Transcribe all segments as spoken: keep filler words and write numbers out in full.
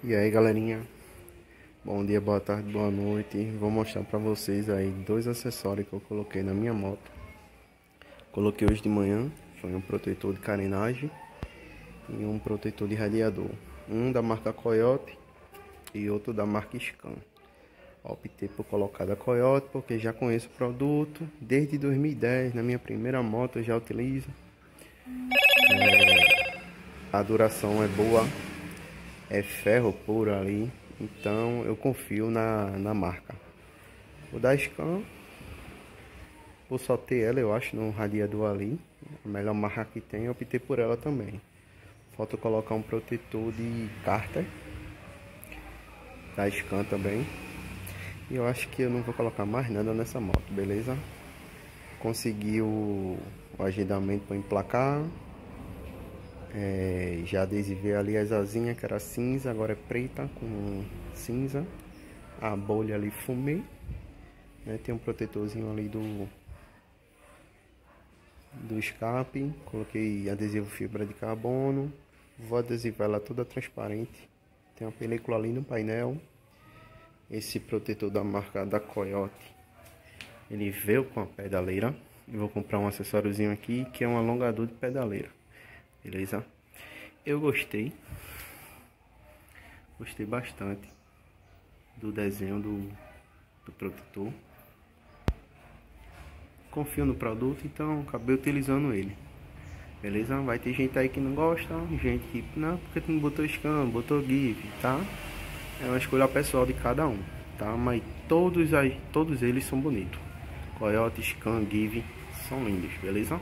E aí galerinha, bom dia, boa tarde, boa noite. Vou mostrar pra vocês aí dois acessórios que eu coloquei na minha moto. Coloquei hoje de manhã, foi um protetor de carenagem e um protetor de radiador. Um da marca Coyote e outro da marca Scan. Optei por colocar da Coyote porque já conheço o produto desde dois mil e dez, na minha primeira moto eu já utilizo. É, a duração é boa. É ferro puro ali, então eu confio na, na marca. O da Scan, por só ter ela, eu acho, no radiador ali, a melhor marca que tem, eu optei por ela também. Falta colocar um protetor de cárter da Scan também. E eu acho que eu não vou colocar mais nada nessa moto, beleza? Consegui o, o agendamento para emplacar. É, já adesivei ali as asinhas que era cinza, agora é preta com cinza. A bolha ali fumê, né? Tem um protetorzinho ali do do escape. Coloquei adesivo fibra de carbono. Vou adesivar ela toda transparente. Tem uma película ali no painel. Esse protetor da marca da Coyote, ele veio com a pedaleira. Eu vou comprar um acessóriozinho aqui que é um alongador de pedaleira. Beleza? Eu gostei. Gostei bastante do desenho do, do protetor. Confio no produto, então acabei utilizando ele. Beleza? Vai ter gente aí que não gosta, gente que não, porque tu não botou Scan, botou Give, tá? É uma escolha pessoal de cada um, tá? Mas todos, aí, todos eles são bonitos. Coyote, Scan, Give são lindos, beleza?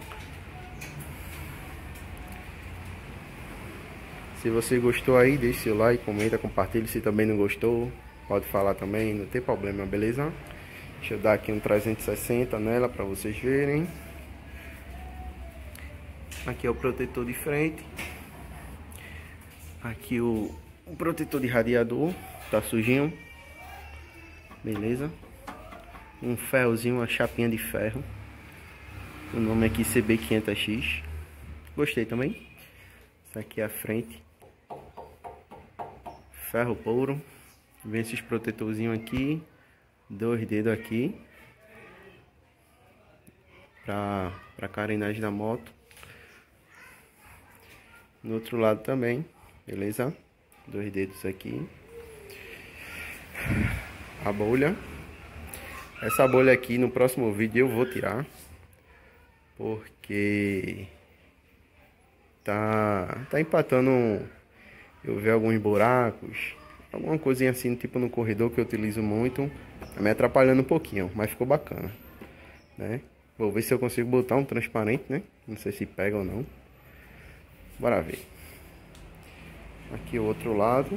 Se você gostou aí, deixe seu like, comenta, compartilhe. Se também não gostou, pode falar também, não tem problema, beleza? Deixa eu dar aqui um trezentos e sessenta nela para vocês verem. Aqui é o protetor de frente. Aqui o, o protetor de radiador, tá sujinho. Beleza? Um ferrozinho, uma chapinha de ferro. O nome aqui C B quinhentos X. Gostei também. Essa aqui é a frente. Ferro puro. Vem esses protetorzinhos aqui. Dois dedos aqui. Pra, pra carenagem da moto. No outro lado também. Beleza? Dois dedos aqui. A bolha. Essa bolha aqui no próximo vídeo eu vou tirar. Porque tá, tá empatando. Eu vi alguns buracos, alguma coisinha assim, tipo no corredor que eu utilizo muito, tá me atrapalhando um pouquinho, mas ficou bacana, né? Vou ver se eu consigo botar um transparente, né? Não sei se pega ou não. Bora ver. Aqui o outro lado.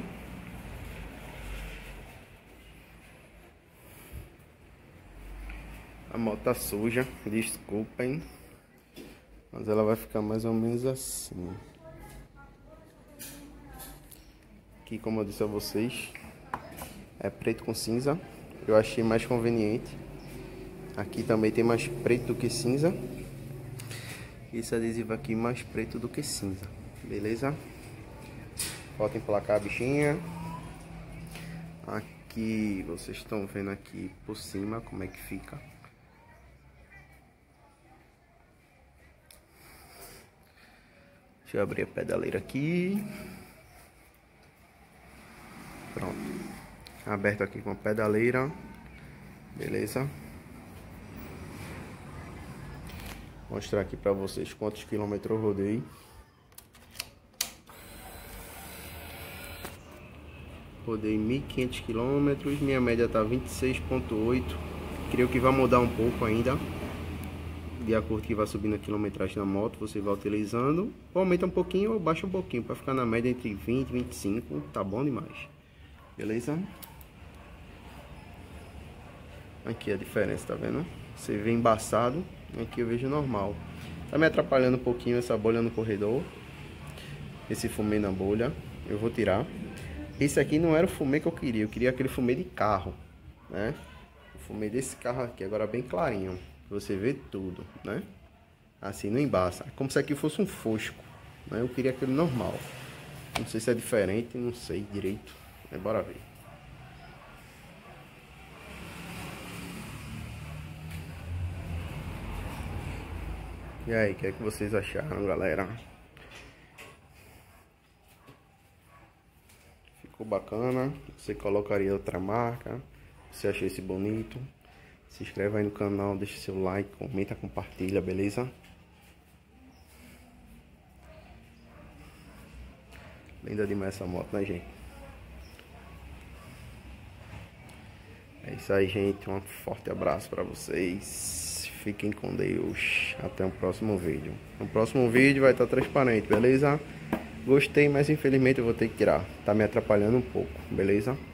A moto tá suja, desculpem, mas ela vai ficar mais ou menos assim. Aqui, como eu disse a vocês, é preto com cinza. Eu achei mais conveniente. Aqui também tem mais preto do que cinza. Esse adesivo aqui mais preto do que cinza. Beleza? Falta emplacar a bichinha. Aqui, vocês estão vendo aqui por cima como é que fica. Deixa eu abrir a pedaleira aqui. Pronto, aberto aqui com a pedaleira, beleza? Vou mostrar aqui pra vocês quantos quilômetros eu rodei. Rodei mil e quinhentos quilômetros, minha média tá vinte e seis vírgula oito. Creio que vai mudar um pouco ainda, de acordo que vai subindo a quilometragem na moto, você vai utilizando. Ou aumenta um pouquinho ou baixa um pouquinho, para ficar na média entre vinte e vinte e cinco, tá bom demais. Beleza? Aqui a diferença, tá vendo? Você vê embaçado, aqui eu vejo normal. Tá me atrapalhando um pouquinho essa bolha no corredor. Esse fumê na bolha, eu vou tirar. Esse aqui não era o fumê que eu queria, eu queria aquele fumê de carro, né? O fumê desse carro aqui, agora bem clarinho. Você vê tudo, né? Assim, não embaça. Como se aqui fosse um fosco, né? Eu queria aquele normal. Não sei se é diferente, não sei direito. Mas bora ver. E aí, o que é que vocês acharam, galera? Ficou bacana? Você colocaria outra marca? Você achou esse bonito? Se inscreve aí no canal, deixa seu like, comenta, compartilha, beleza? Linda demais essa moto, né, gente? É isso aí, gente. Um forte abraço pra vocês. Fiquem com Deus. Até o próximo vídeo. No próximo vídeo vai estar transparente, beleza? Gostei, mas infelizmente eu vou ter que tirar. Tá me atrapalhando um pouco, beleza?